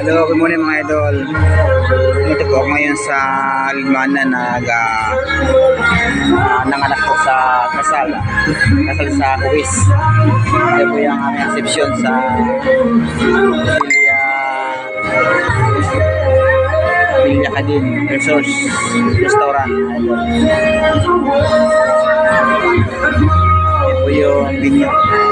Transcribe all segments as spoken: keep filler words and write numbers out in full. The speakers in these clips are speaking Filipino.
Hello, good morning mga idol. Ito po ako ngayon sa Limanan nag uh, uh, nanganak po sa kasal. Kasal sa Uwis. Ito po yung aming reception sa Villa Villa Cadin Resort Restaurant. Ito po yung venue.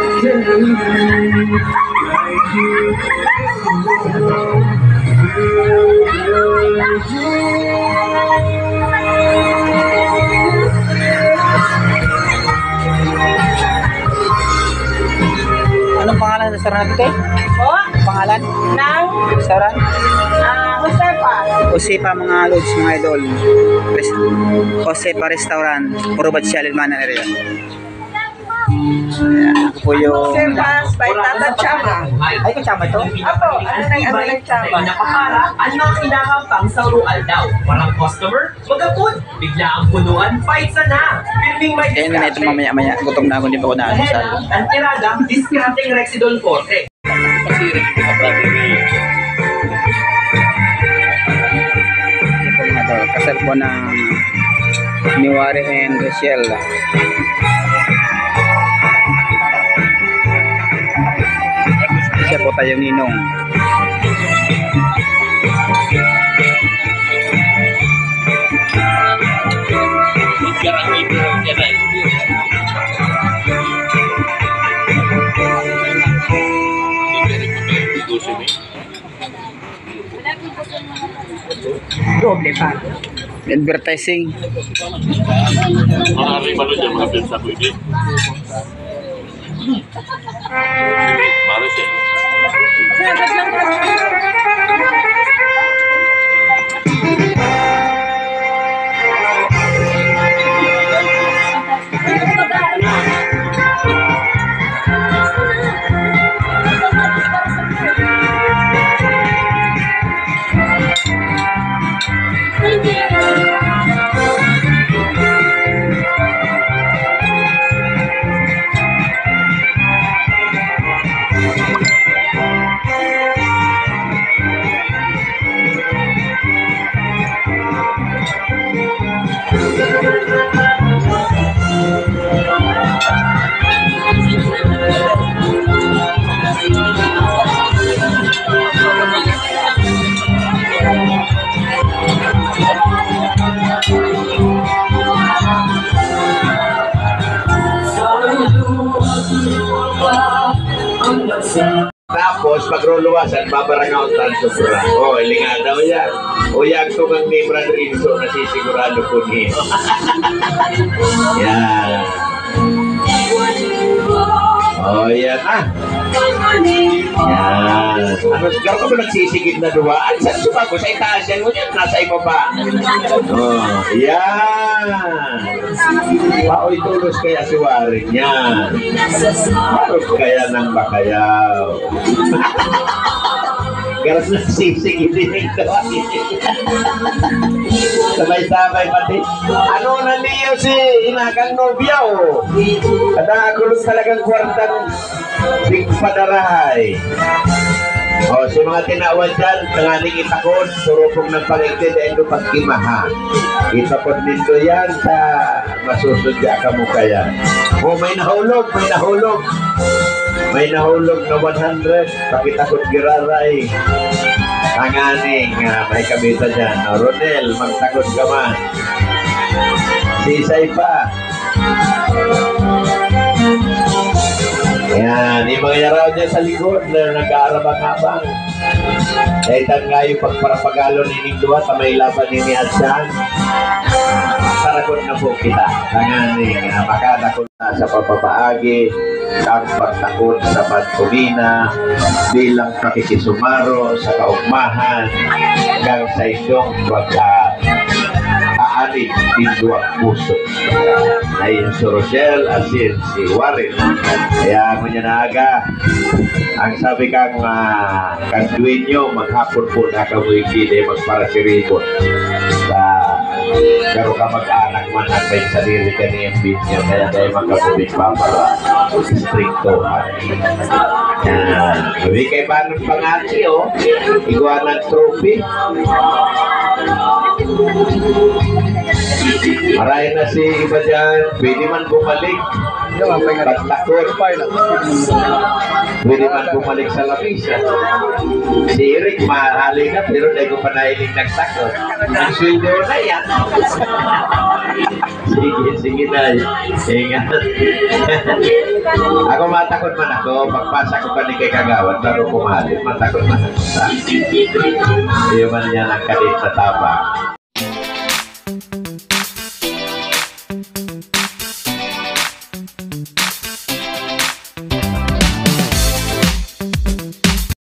Anong pangalan ng restaurant natin, Tay? Po? Pangalan? Nang? Restaurant? Ah, Josepa. Josepa mga lods, mga idol. Josepa Restaurant. Purubad siya, Limanan area. Ayan, ako po yung... Josepa's by Tata Chama. Ay, kasama ito? Apo, ano na yung ano ng Chama? Nakapara, ang mga kinakapang sa rural daw. Walang customer, magapun. Bigla ang punuan, fight sana. Filming may Kaya na ito mamaya-maya. Gutom na ako, hindi pa ako naalisal. ang tirada, discarding Rexidol Forte. Pasirin ko sa property. Ito po mga idol. Kasal po ng Niwari and Rachel. Siya po tayong ninong. Doble pa. Advertising. Mga rimano dyan, mga pensa ko hindi. Maris eh. Tapos, pagruluwasan, babarangaw ang sobra. O, oh, ilinga daw yan. O, yang tungang ni Brad Rinso, nasisigurado po niyo. Yan. O, oh, yan ah. Yan. Ano, gano'n ka ba nagsisigid na duwaan? Saan sumago? Sa itaas yan mo yan? Nasa iba ba? O, oh, yan. Paoy tulos kaya si Waring yan. Parot kaya ng bakayaw. Garas na sisig din ito. Sabay-sabay pati. Ano na niyo si inakang nobya o? Kadang-akulong talagang kwartang big padarahay. O, si mga tinawad dyan, tangaling itakod, surupong ng pangigtid, ay ito pagkimaha. Itakod nito yan sa masusudya ka mo kaya. O, may nahulog, may nahulog. May nahulog na one hundred, pakitakot giraray. Tanganing, uh, may kabita dyan. O, Ronel, magtakot ka man. Sisay pa. Ayan, yung mga yaraw dyan sa likod na nag-aarabang-abang. Dahil nga yung pagparapagalo ni Ningdua sa may laban ni Adsan. Sarakot na po kita. Tanganing, uh, makadakot na sa papapaagi, ang pagtakot sa pagtumina, bilang pakikisumaro sa kaugmahan, hanggang sa inyong pag-aanig tinduang puso. Ayon si Rochelle, asin si Warren. Kaya mo niya na aga, ang sabi kang uh, kang duwenyo, maghapon po na kamuigili magparasiribot. Sa pero ka mag-anak man at may sarili ka niyang binyo, kaya tayo magkabubig pa para stricto. Yan. Sabi kay Banon Pangati, oh. Iguanan trophy. Maray na si iba dyan. Pwede man bumalik. Pagtakot. Pwede man bumalik sa lamisa. Si Eric, mahali na, pero dahil ko pa nahiling nagtakot. Ang sweldo na yan. Sige, sige na. Ingat. Ako matakot man ako. Pagpasa ko pa ni kay Kagawad, laro ko mahali. Matakot man ako sa. Hindi man niya lang kalit na taba.